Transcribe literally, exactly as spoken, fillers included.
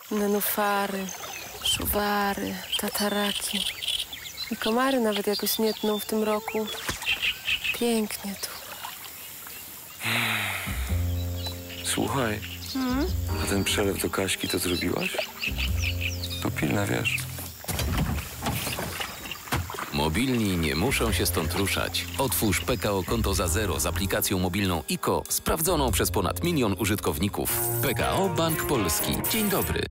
Nenufary, szuwary, tataraki. I komary nawet jakoś nie tną w tym roku. Pięknie tu. Słuchaj, Hmm? a ten przelew do Kaśki to zrobiłaś? To pilna, wiesz. Mobilni nie muszą się stąd ruszać. Otwórz P K O Konto za zero z aplikacją mobilną I K O, sprawdzoną przez ponad milion użytkowników. P K O Bank Polski. Dzień dobry.